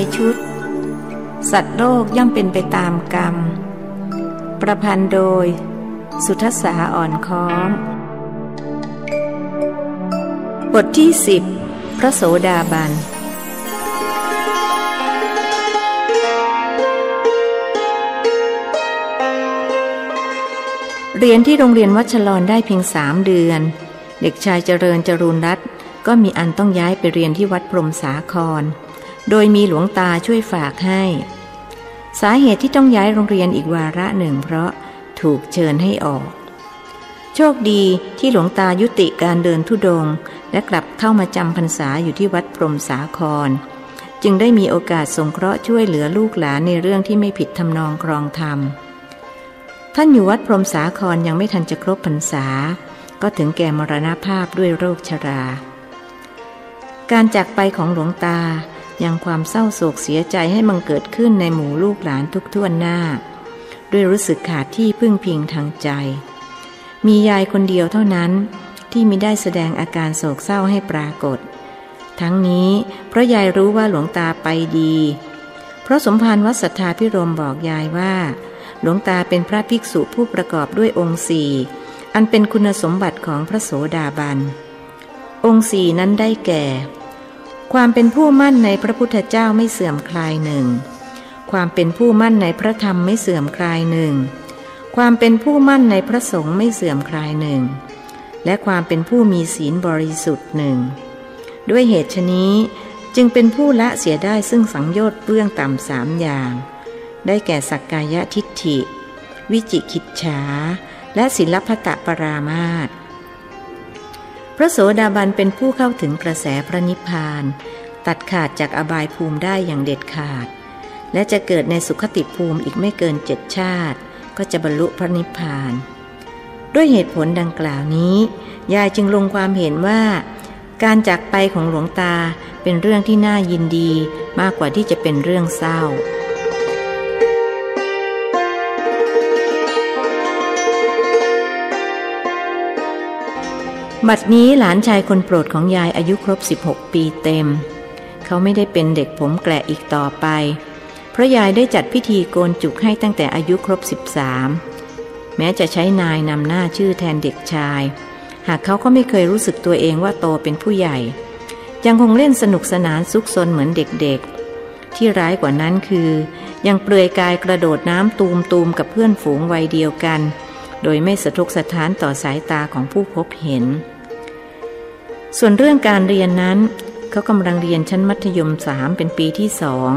ชุดสัตว์โลกย่อมเป็นไปตามกรรมประพันธ์โดยสุทัสสาอ่อนค้อมบทที่10พระโสดาบันเรียนที่โรงเรียนวัชรรได้เพียง3 เดือนเด็กชายเจริญจรูนรัตน์ก็มีอันต้องย้ายไปเรียนที่วัดพรหมสาครโดยมีหลวงตาช่วยฝากให้สาเหตุที่ต้องย้ายโรงเรียนอีกวาระหนึ่งเพราะถูกเชิญให้ออกโชคดีที่หลวงตายุติการเดินธุดงค์และกลับเข้ามาจำพรรษาอยู่ที่วัดพรหมสาครจึงได้มีโอกาสสงเคราะห์ช่วยเหลือลูกหลานในเรื่องที่ไม่ผิดทำนองครองธรรมท่านอยู่วัดพรหมสาครยังไม่ทันจะครบพรรษาก็ถึงแก่มรณภาพด้วยโรคชราการจากไปของหลวงตายังความเศร้าโศกเสียใจให้บังเกิดขึ้นในหมู่ลูกหลานทุกท่วนหน้าด้วยรู้สึกขาดที่พึ่งพิงทางใจมียายคนเดียวเท่านั้นที่มิได้แสดงอาการโศกเศร้าให้ปรากฏทั้งนี้เพราะยายรู้ว่าหลวงตาไปดีเพราะสมภารวัดสัทธาภิรมย์บอกยายว่าหลวงตาเป็นพระภิกษุผู้ประกอบด้วยองค์4อันเป็นคุณสมบัติของพระโสดาบันองค์4นั้นได้แก่ความเป็นผู้มั่นในพระพุทธเจ้าไม่เสื่อมคลายหนึ่งความเป็นผู้มั่นในพระธรรมไม่เสื่อมคลายหนึ่งความเป็นผู้มั่นในพระสงฆ์ไม่เสื่อมคลายหนึ่งและความเป็นผู้มีศีลบริสุทธิ์หนึ่งด้วยเหตุฉะนี้จึงเป็นผู้ละเสียได้ซึ่งสังโยชน์เบื้องต่ำ3 อย่างได้แก่สักกายทิฏฐิวิจิกิจฉาและศีลพัตตปรามาสพระโสดาบันเป็นผู้เข้าถึงกระแสพระนิพพานตัดขาดจากอบายภูมิได้อย่างเด็ดขาดและจะเกิดในสุคติภูมิอีกไม่เกิน7 ชาติก็จะบรรลุพระนิพพานด้วยเหตุผลดังกล่าวนี้ยายจึงลงความเห็นว่าการจากไปของหลวงตาเป็นเรื่องที่น่ายินดีมากกว่าที่จะเป็นเรื่องเศร้าบัดนี้หลานชายคนโปรดของยายอายุครบ16 ปีเต็มเขาไม่ได้เป็นเด็กผมแกละอีกต่อไปเพราะยายได้จัดพิธีโกนจุกให้ตั้งแต่อายุครบ13แม้จะใช้นายนำหน้าชื่อแทนเด็กชายหากเขาก็ไม่เคยรู้สึกตัวเองว่าโตเป็นผู้ใหญ่ยังคงเล่นสนุกสนานซุกซนเหมือนเด็กๆที่ร้ายกว่านั้นคือยังเปลือยกายกระโดดน้ำตูมๆกับเพื่อนฝูงวัยเดียวกันโดยไม่สะทกสะท้านต่อสายตาของผู้พบเห็นส่วนเรื่องการเรียนนั้นเขากำลังเรียนชั้นมัธยม3เป็นปีที่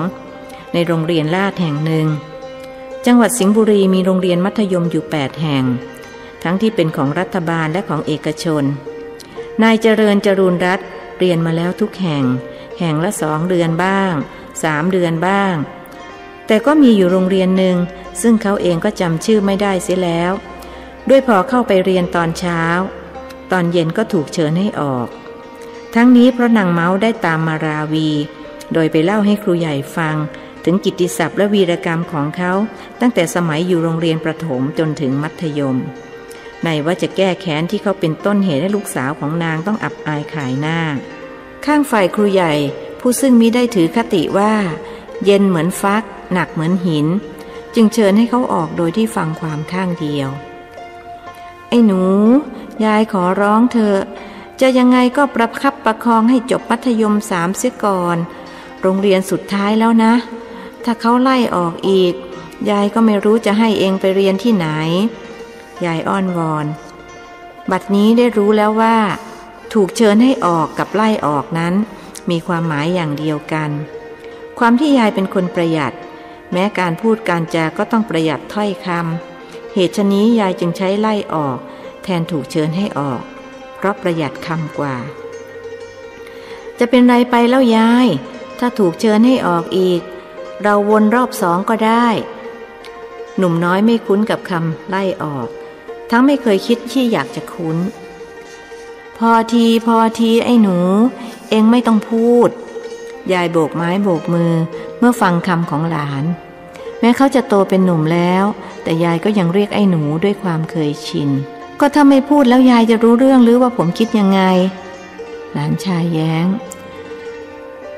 2ในโรงเรียนลาดแห่งหนึ่งจังหวัดสิงห์บุรีมีโรงเรียนมัธยมอยู่8 แห่งทั้งที่เป็นของรัฐบาลและของเอกชนนายเจริญจรูนรัตน์เรียนมาแล้วทุกแห่งละ2 เดือนบ้าง3 เดือนบ้างแต่ก็มีอยู่โรงเรียนหนึ่งซึ่งเขาเองก็จำชื่อไม่ได้เสียแล้วด้วยพอเข้าไปเรียนตอนเช้าตอนเย็นก็ถูกเชิญให้ออกทั้งนี้เพราะนางเมาได้ตามมาราวีโดยไปเล่าให้ครูใหญ่ฟังถึงกิตติศัพท์และวีรกรรมของเขาตั้งแต่สมัยอยู่โรงเรียนประถมจนถึงมัธยมในว่าจะแก้แค้นที่เขาเป็นต้นเหตุให้ลูกสาวของนางต้องอับอายขายหน้าข้างฝ่ายครูใหญ่ผู้ซึ่งมิได้ถือคติว่าเย็นเหมือนฟักหนักเหมือนหินจึงเชิญให้เขาออกโดยที่ฟังความข้างเดียวไอ้หนูยายขอร้องเธอจะยังไงก็ประคับประคองให้จบมัธยม3เสียก่อนโรงเรียนสุดท้ายแล้วนะถ้าเขาไล่ออกอีกยายก็ไม่รู้จะให้เองไปเรียนที่ไหนยายอ้อนวอนบัดนี้ได้รู้แล้วว่าถูกเชิญให้ออกกับไล่ออกนั้นมีความหมายอย่างเดียวกันความที่ยายเป็นคนประหยัดแม้การพูดการจาก็ต้องประหยัดถ้อยคำเหตุฉะนี้ยายจึงใช้ไล่ออกแทนถูกเชิญให้ออกเพราะประหยัดคำกว่าจะเป็นไรไปแล้วยายถ้าถูกเชิญให้ออกอีกเราวนรอบ2ก็ได้หนุ่มน้อยไม่คุ้นกับคำไล่ออกทั้งไม่เคยคิดที่อยากจะคุ้นพอทีไอ้หนูเอ็งไม่ต้องพูดยายโบกไม้โบกมือเมื่อฟังคำของหลานแม้เขาจะโตเป็นหนุ่มแล้วแต่ยายก็ยังเรียกไอ้หนูด้วยความเคยชินก็ถ้าไม่พูดแล้วยายจะรู้เรื่องหรือว่าผมคิดยังไงหลานชายแย้ง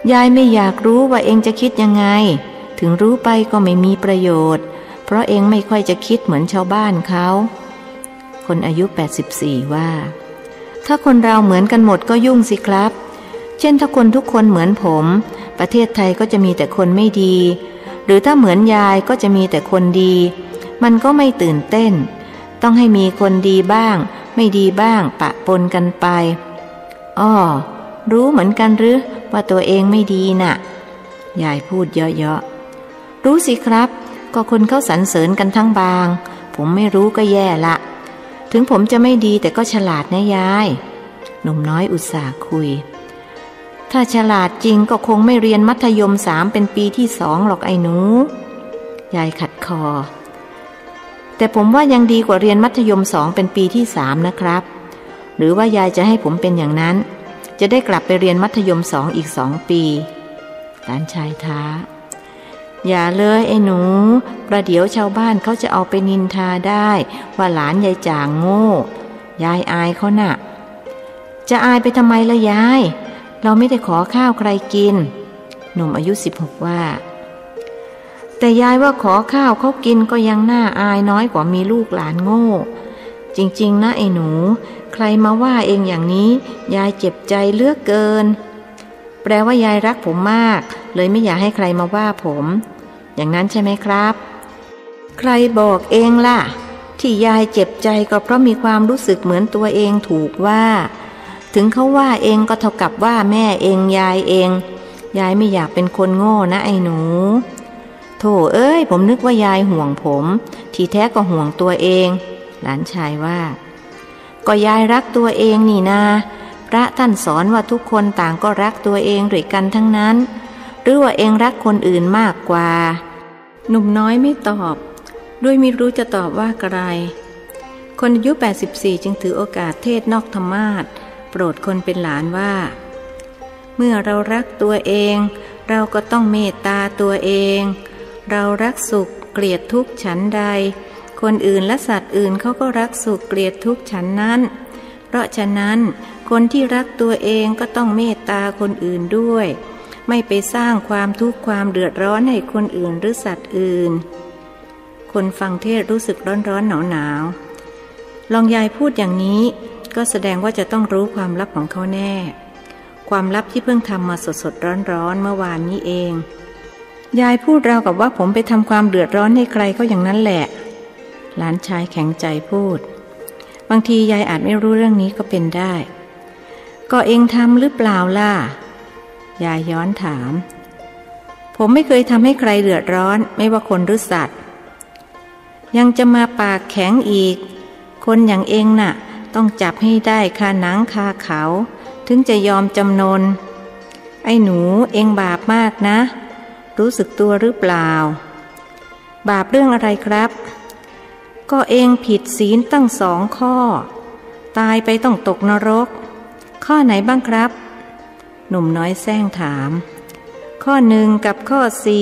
ยายไม่อยากรู้ว่าเองจะคิดยังไงถึงรู้ไปก็ไม่มีประโยชน์เพราะเองไม่ค่อยจะคิดเหมือนชาวบ้านเขาคนอายุ84ว่าถ้าคนเราเหมือนกันหมดก็ยุ่งสิครับเช่นถ้าคนทุกคนเหมือนผมประเทศไทยก็จะมีแต่คนไม่ดีหรือถ้าเหมือนยายก็จะมีแต่คนดีมันก็ไม่ตื่นเต้นต้องให้มีคนดีบ้างไม่ดีบ้างปะปนกันไปอ้อรู้เหมือนกันหรือว่าตัวเองไม่ดีน่ะยายพูดเยาะๆรู้สิครับก็คนเขาสรรเสริญกันทั้งบางผมไม่รู้ก็แย่ละถึงผมจะไม่ดีแต่ก็ฉลาดนะยายหนุ่มน้อยอุตส่าห์คุยถ้าฉลาดจริงก็คงไม่เรียนมัธยม3เป็นปีที่2หรอกไอ้หนูยายขัดคอแต่ผมว่ายังดีกว่าเรียนมัธยม2เป็นปีที่3นะครับหรือว่ายายจะให้ผมเป็นอย่างนั้นจะได้กลับไปเรียนมัธยม2อีก2ปีหลานชายท้าอย่าเลยไอ้หนูประเดี๋ยวชาวบ้านเขาจะเอาไปนินทาได้ว่าหลานยายจ่างโง่ยายอายเขาน่ะจะอายไปทำไมล่ะยายเราไม่ได้ขอข้าวใครกินหนุ่มอายุ16ว่าแต่ยายว่าขอข้าวเขากินก็ยังน่าอายน้อยกว่ามีลูกหลานโง่จริงๆนะไอ้หนูใครมาว่าเองอย่างนี้ยายเจ็บใจเหลือเกินแปลว่ายายรักผมมากเลยไม่อยากให้ใครมาว่าผมอย่างนั้นใช่ไหมครับใครบอกเองล่ะที่ยายเจ็บใจก็เพราะมีความรู้สึกเหมือนตัวเองถูกว่าถึงเขาว่าเองก็เท่ากับว่าแม่เองยายเองยายไม่อยากเป็นคนโง่นะไอ้หนูโธ่เอ้ยผมนึกว่ายายห่วงผมที่แท้ก็ห่วงตัวเองหลานชายว่าก็ยายรักตัวเองนี่นาพระท่านสอนว่าทุกคนต่างก็รักตัวเองด้วยกันทั้งนั้นหรือว่าเองรักคนอื่นมากกว่าหนุ่มน้อยไม่ตอบด้วยไม่รู้จะตอบว่าอะไรคนอายุ84จึงถือโอกาสเทศนอกธรรมาสน์โปรดคนเป็นหลานว่าเมื่อเรารักตัวเองเราก็ต้องเมตตาตัวเองเรารักสุขเกลียดทุกข์ฉันใดคนอื่นและสัตว์อื่นเขาก็รักสุขเกลียดทุกข์ฉันนั้นเพราะฉะนั้นคนที่รักตัวเองก็ต้องเมตตาคนอื่นด้วยไม่ไปสร้างความทุกข์ความเดือดร้อนให้คนอื่นหรือสัตว์อื่นคนฟังเทศรู้สึกร้อนหนาวลองยายพูดอย่างนี้ก็แสดงว่าจะต้องรู้ความลับของเขาแน่ความลับที่เพิ่งทำมาสดร้อนเมื่อวานนี้เองยายพูดราวกับว่าผมไปทำความเดือดร้อนให้ใครก็อย่างนั้นแหละหลานชายแข็งใจพูดบางทียายอาจไม่รู้เรื่องนี้ก็เป็นได้ก็เองทำหรือเปล่าล่ะยายย้อนถามผมไม่เคยทำให้ใครเดือดร้อนไม่ว่าคนหรือสัตว์ยังจะมาปากแข็งอีกคนอย่างเองน่ะต้องจับให้ได้คาหนังคาเขาถึงจะยอมจำนนไอ้หนูเองบาปมากนะรู้สึกตัวหรือเปล่าบาปเรื่องอะไรครับก็เองผิดศีลตั้ง2 ข้อตายไปต้องตกนรกข้อไหนบ้างครับหนุ่มน้อยแซงถามข้อ1กับข้อ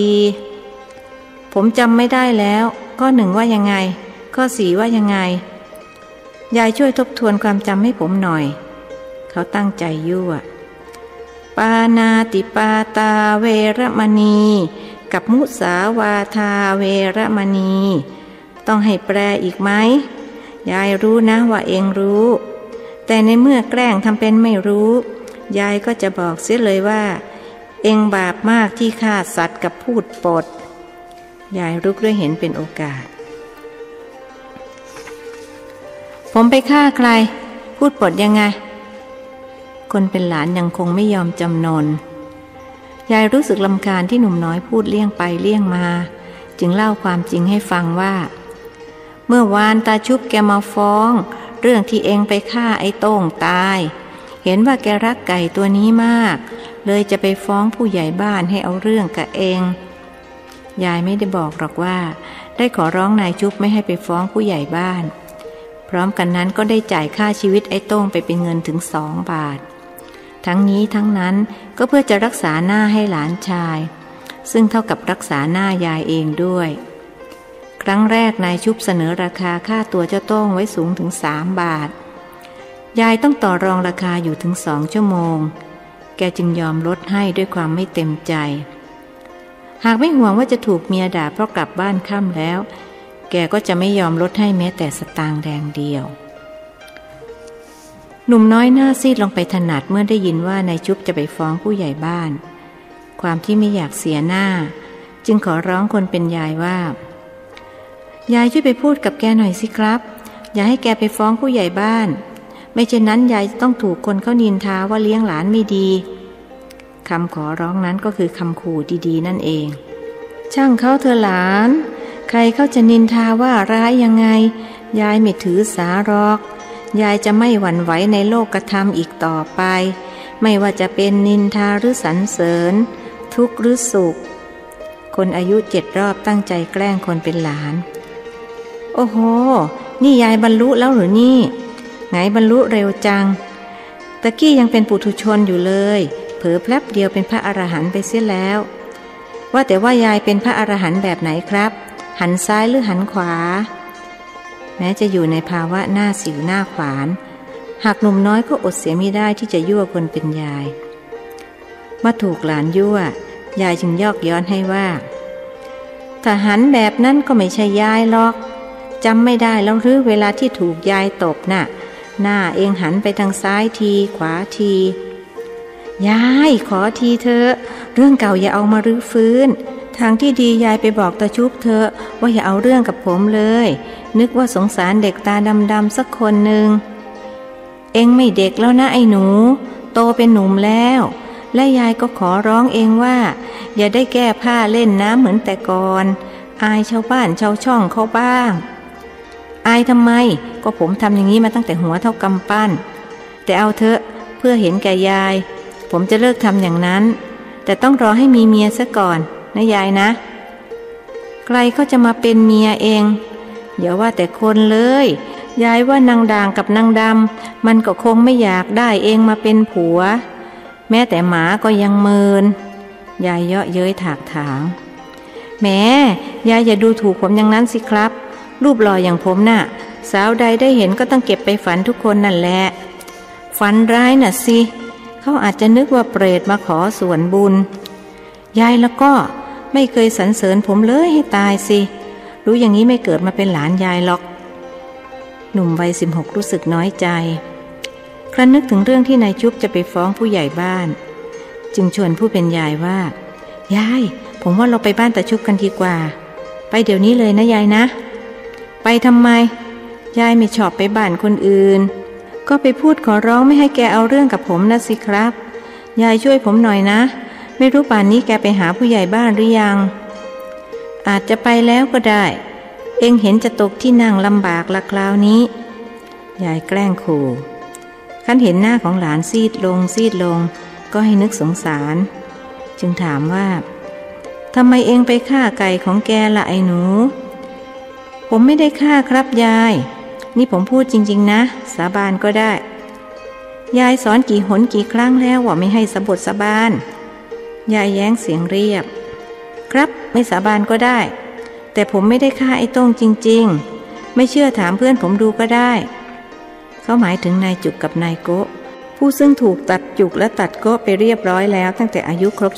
4ผมจำไม่ได้แล้วข้อ1ว่ายังไงข้อ4ว่ายังไงยายช่วยทบทวนความจำให้ผมหน่อยเขาตั้งใจยั่วปานาติปาตาเวรมณีกับมุสาวาทาเวรมณีต้องให้แปลอีกไหมยายรู้นะว่าเองรู้แต่ในเมื่อแกล้งทำเป็นไม่รู้ยายก็จะบอกเสียเลยว่าเองบาปมากที่ฆ่าสัตว์กับพูดปดยายลุกด้วยเห็นเป็นโอกาสผมไปฆ่าใครพูดปดยังไงคนเป็นหลานยังคงไม่ยอมจำนนยายรู้สึกรำคาญที่หนุ่มน้อยพูดเลี่ยงไปเลี่ยงมาจึงเล่าความจริงให้ฟังว่าเมื่อวานตาชุบแกมาฟ้องเรื่องที่เองไปฆ่าไอ้โต้งตายเห็นว่าแกรักไก่ตัวนี้มากเลยจะไปฟ้องผู้ใหญ่บ้านให้เอาเรื่องกับเองยายไม่ได้บอกหรอกว่าได้ขอร้องนายชุบไม่ให้ไปฟ้องผู้ใหญ่บ้านพร้อมกันนั้นก็ได้จ่ายค่าชีวิตไอ้โต้งไปเป็นเงินถึง2 บาททั้งนี้ทั้งนั้นก็เพื่อจะรักษาหน้าให้หลานชายซึ่งเท่ากับรักษาหน้ายายเองด้วยครั้งแรกนายชุบเสนอราคาค่าตัวเจ้าโต้งไว้สูงถึง3 บาทยายต้องต่อรองราคาอยู่ถึง2 ชั่วโมงแกจึงยอมลดให้ด้วยความไม่เต็มใจหากไม่ห่วงว่าจะถูกเมียด่าเพราะกลับบ้านค่ำแล้วแกก็จะไม่ยอมลดให้แม้แต่สตางค์แดงเดียวหนุ่มน้อยหน้าซีดลงไปถนัดเมื่อได้ยินว่านายชุบจะไปฟ้องผู้ใหญ่บ้านความที่ไม่อยากเสียหน้าจึงขอร้องคนเป็นยายว่ายายช่วยไปพูดกับแกหน่อยสิครับอย่าให้แกไปฟ้องผู้ใหญ่บ้านไม่เช่นนั้นยายต้องถูกคนเขานินทาว่าเลี้ยงหลานไม่ดีคำขอร้องนั้นก็คือคำขู่ดีๆนั่นเองช่างเขาเธอหลานใครเขาจะนินทาว่าร้ายยังไงยายไม่ถือสาหรอกยายจะไม่หวั่นไหวในโลกธรรมอีกต่อไปไม่ว่าจะเป็นนินทาหรือสรรเสริญทุกข์หรือสุขคนอายุ7 รอบตั้งใจแกล้งคนเป็นหลานโอ้โหนี่ยายบรรลุแล้วหรือนี่ไงบรรลุเร็วจังตะกี้ยังเป็นปุถุชนอยู่เลยเผลอแป๊บเดียวเป็นพระอรหันต์ไปเสียแล้วว่าแต่ว่ายายเป็นพระอรหันต์แบบไหนครับหันซ้ายหรือหันขวาแม้จะอยู่ในภาวะหน้าสิวหน้าขวานหากหนุ่มน้อยก็อดเสียไม่ได้ที่จะยั่วคนเป็นยายมาถูกหลานยั่วยายจึงยอกย้อนให้ว่าถ้าหันแบบนั้นก็ไม่ใช่ยายหรอกจำไม่ได้แล้วหรือเวลาที่ถูกยายตบน่ะหน้าเองหันไปทางซ้ายทีขวาทียายขอทีเถอะเรื่องเก่าอย่าเอามารื้อฟื้นทางที่ดียายไปบอกตาชุบเถอะว่าอย่าเอาเรื่องกับผมเลยนึกว่าสงสารเด็กตาดำๆสักคนหนึ่งเองไม่เด็กแล้วนะไอ้หนูโตเป็นหนุ่มแล้วและยายก็ขอร้องเองว่าอย่าได้แก้ผ้าเล่นน้ำเหมือนแต่ก่อนอายชาวบ้านชาวช่องเขาบ้างอายทำไมก็ผมทำอย่างนี้มาตั้งแต่หัวเท่ากำปั้นแต่เอาเถอะเพื่อเห็นแก่ยายผมจะเลิกทำอย่างนั้นแต่ต้องรอให้มีเมียซะก่อนนะยายนะใครเขาจะมาเป็นเมียเองอย่าว่าแต่คนเลยยายว่านางด่างกับนางดำมันก็คงไม่อยากได้เองมาเป็นผัวแม้แต่หมาก็ยังเมินยายเยาะเย้ยถากถางแหมยายอย่าดูถูกผมอย่างนั้นสิครับรูปหล่ออย่างผมน่ะสาวใดได้เห็นก็ต้องเก็บไปฝันทุกคนนั่นแหละฝันร้ายน่ะสิเขาอาจจะนึกว่าเปรตมาขอส่วนบุญยายแล้วก็ไม่เคยสรรเสริญผมเลยให้ตายสิรู้อย่างนี้ไม่เกิดมาเป็นหลานยายหรอกหนุ่มวัย16รู้สึกน้อยใจครั้นนึกถึงเรื่องที่นายชุบจะไปฟ้องผู้ใหญ่บ้านจึงชวนผู้เป็นยายว่ายายผมว่าเราไปบ้านตาชุบกันดีกว่าไปเดี๋ยวนี้เลยนะยายนะไปทำไมยายไม่ชอบไปบ้านคนอื่นก็ไปพูดขอร้องไม่ให้แกเอาเรื่องกับผมนะสิครับยายช่วยผมหน่อยนะไม่รู้ป่านนี้แกไปหาผู้ใหญ่บ้านหรือยังอาจจะไปแล้วก็ได้เองเห็นจะตกที่นั่งลำบากละคราวนี้ยายแกล้งขู่คันเห็นหน้าของหลานซีดลงก็ให้นึกสงสารจึงถามว่าทำไมเองไปฆ่าไก่ของแกล่ะไอ้หนูผมไม่ได้ฆ่าครับยายนี่ผมพูดจริงๆนะสาบานก็ได้ยายสอนกี่หนกี่ครั้งแล้วว่าไม่ให้สะบดสาบานยายแย้งเสียงเรียบครับไม่สาบานก็ได้แต่ผมไม่ได้ฆ่าไอ้โต้งจริงๆไม่เชื่อถามเพื่อนผมดูก็ได้เขาหมายถึงนายจุกกับนายโกะผู้ซึ่งถูกตัดจุกและตัดโกะไปเรียบร้อยแล้วตั้งแต่อายุครบ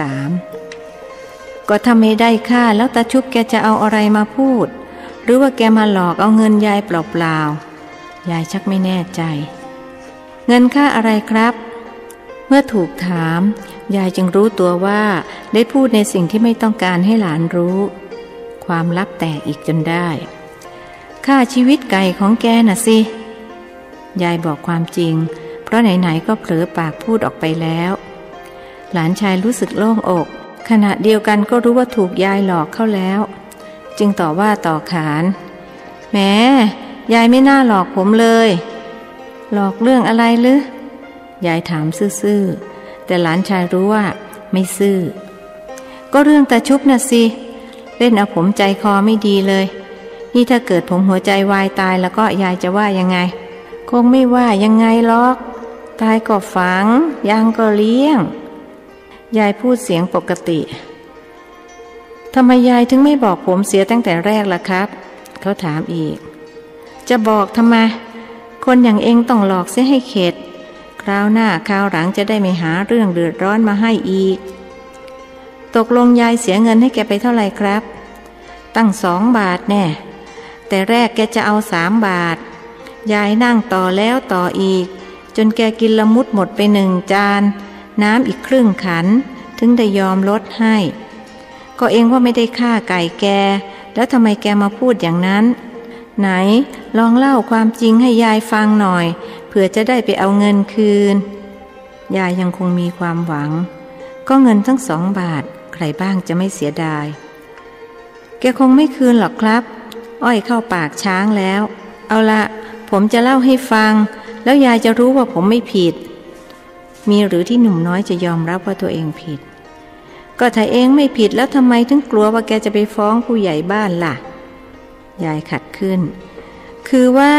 13ก็ถ้าไม่ได้ฆ่าแล้วตาชุบแกจะเอาอะไรมาพูดหรือว่าแกมาหลอกเอาเงินยายเปล่าๆยายชักไม่แน่ใจเงินค่าอะไรครับเมื่อถูกถามยายจึงรู้ตัวว่าได้พูดในสิ่งที่ไม่ต้องการให้หลานรู้ความลับแตกอีกจนได้ค่าชีวิตไก่ของแกน่ะสิยายบอกความจริงเพราะไหนๆก็เผลอปากพูดออกไปแล้วหลานชายรู้สึกโล่งอกขณะเดียวกันก็รู้ว่าถูกยายหลอกเข้าแล้วจึงต่อว่าต่อขานแหมยายไม่น่าหลอกผมเลยหลอกเรื่องอะไรหรือยายถามซื่อๆแต่หลานชายรู้ว่าไม่ซื่อก็เรื่องตาชุบน่ะสิเล่นเอาผมใจคอไม่ดีเลยนี่ถ้าเกิดผมหัวใจวายตายแล้วก็ยายจะว่ายังไงคงไม่ว่ายังไงหรอกตายก็ฝังยังก็เลี้ยงยายพูดเสียงปกติทำไมยายถึงไม่บอกผมเสียตั้งแต่แรกล่ะครับเขาถามอีกจะบอกทำไมคนอย่างเองต้องหลอกเสียให้เข็ดใคราวหน้าคราวหลังจะได้ไม่หาเรื่องเดือดร้อนมาให้อีกตกลงยายเสียเงินให้แกไปเท่าไหร่ครับตั้ง2 บาทแน่แต่แรกแกจะเอา3 บาทยายนั่งต่อแล้วต่ออีกจนแกกินละมุดหมดไป1 จานน้ำอีกครึ่งขันถึงได้ยอมลดให้ก็เองว่าไม่ได้ฆ่าไก่แกแล้วทำไมแกมาพูดอย่างนั้นไหนลองเล่าความจริงให้ยายฟังหน่อยเผื่อจะได้ไปเอาเงินคืนยายยังคงมีความหวังก็เงินทั้ง2 บาทใครบ้างจะไม่เสียดายแกคงไม่คืนหรอกครับอ้อยเข้าปากช้างแล้วเอาละผมจะเล่าให้ฟังแล้วยายจะรู้ว่าผมไม่ผิดมีหรือที่หนุ่มน้อยจะยอมรับว่าตัวเองผิดก็ถ้าเองไม่ผิดแล้วทำไมถึงกลัวว่าแกจะไปฟ้องผู้ใหญ่บ้านล่ะยายขัดขึ้นคือว่า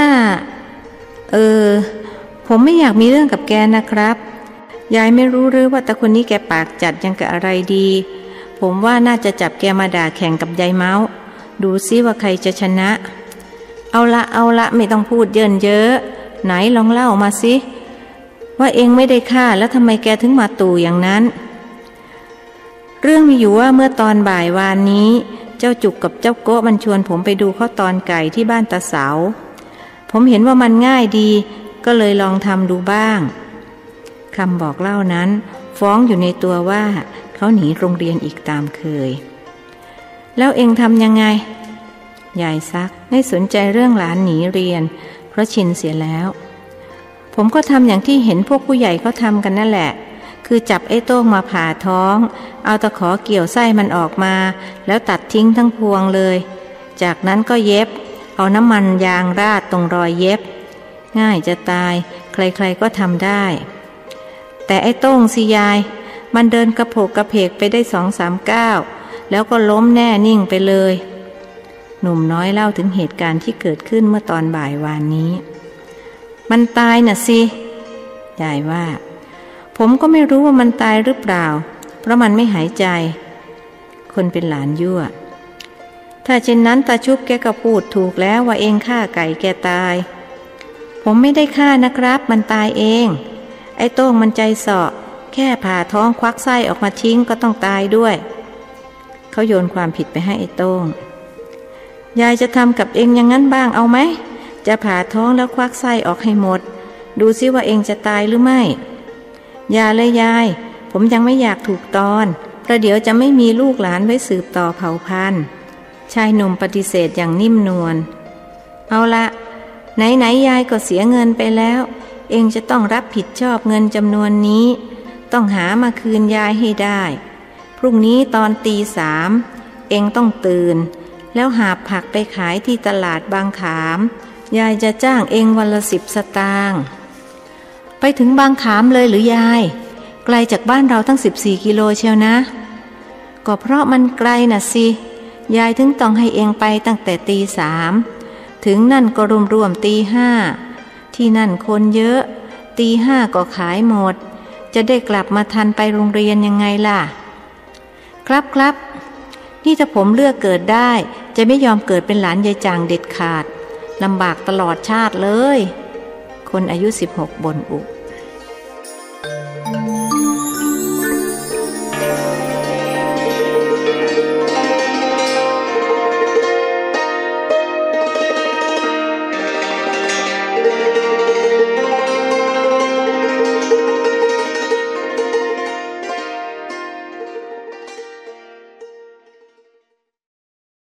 ผมไม่อยากมีเรื่องกับแกนะครับยายไม่รู้หรือว่าตาคนนี้แกปากจัดยังกับอะไรดีผมว่าน่าจะจับแกมาด่าแข่งกับยายเมาดูซิว่าใครจะชนะเอาละไม่ต้องพูดเยินเยอะไหนลองเล่ามาสิว่าเองไม่ได้ฆ่าแล้วทำไมแกถึงมาตู่อย่างนั้นเรื่องมีอยู่ว่าเมื่อตอนบ่ายวานนี้เจ้าจุกกับเจ้าโก้มันชวนผมไปดูข้าวตอนไก่ที่บ้านตาเสาผมเห็นว่ามันง่ายดีก็เลยลองทำดูบ้างคำบอกเล่านั้นฟ้องอยู่ในตัวว่าเขาหนีโรงเรียนอีกตามเคยแล้วเองทำยังไงยายซักไม่สนใจเรื่องหลานหนีเรียนเพราะชินเสียแล้วผมก็ทำอย่างที่เห็นพวกผู้ใหญ่เขาทำกันนั่นแหละคือจับไอ้โต้งมาผ่าท้องเอาตะขอเกี่ยวไส้มันออกมาแล้วตัดทิ้งทั้งพวงเลยจากนั้นก็เย็บเอาน้ำมันยางราดตรงรอยเย็บง่ายจะตายใครๆก็ทำได้แต่ไอ้โต้งสิยายมันเดินกระโผกกระเพกไปได้2-3 ก้าวแล้วก็ล้มแน่นิ่งไปเลยหนุ่มน้อยเล่าถึงเหตุการณ์ที่เกิดขึ้นเมื่อตอนบ่ายวานนี้มันตายน่ะสิยายว่าผมก็ไม่รู้ว่ามันตายหรือเปล่าเพราะมันไม่หายใจคนเป็นหลานยั่วถ้าเช่นนั้นตาชุบแกก็พูดถูกแล้วว่าเองฆ่าไก่แกตายผมไม่ได้ฆ่านะครับมันตายเองไอ้โต้งมันใจเสาะแค่ผ่าท้องควักไส้ออกมาทิ้งก็ต้องตายด้วยเขาโยนความผิดไปให้ไอ้โต้งยายจะทำกับเองอย่างนั้นบ้างเอาไหมจะผ่าท้องแล้วควักไส้ออกให้หมดดูซิว่าเองจะตายหรือไม่อย่าเลยยายผมยังไม่อยากถูกตอนประเดี๋ยวจะไม่มีลูกหลานไว้สืบต่อเผ่าพันธุ์ชายหนุ่มปฏิเสธอย่างนิ่มนวลเอาละไหนยายก็เสียเงินไปแล้วเองจะต้องรับผิดชอบเงินจำนวนนี้ต้องหามาคืนยายให้ได้พรุ่งนี้ตอนตี 3เองต้องตื่นแล้วหาผักไปขายที่ตลาดบางขามยายจะจ้างเองวันละ10 สตางค์ไปถึงบางขามเลยหรือยายไกลจากบ้านเราตั้ง14 กิโลเชียวนะก็เพราะมันไกลน่ะสิยายถึงต้องให้เองไปตั้งแต่ตี 3ถึงนั่นก็รวมตี 5ที่นั่นคนเยอะตี 5ก็ขายหมดจะได้กลับมาทันไปโรงเรียนยังไงล่ะครับนี่ถ้าผมเลือกเกิดได้จะไม่ยอมเกิดเป็นหลานยายจางเด็ดขาดลำบากตลอดชาติเลยคนอายุ16บ่นอุบ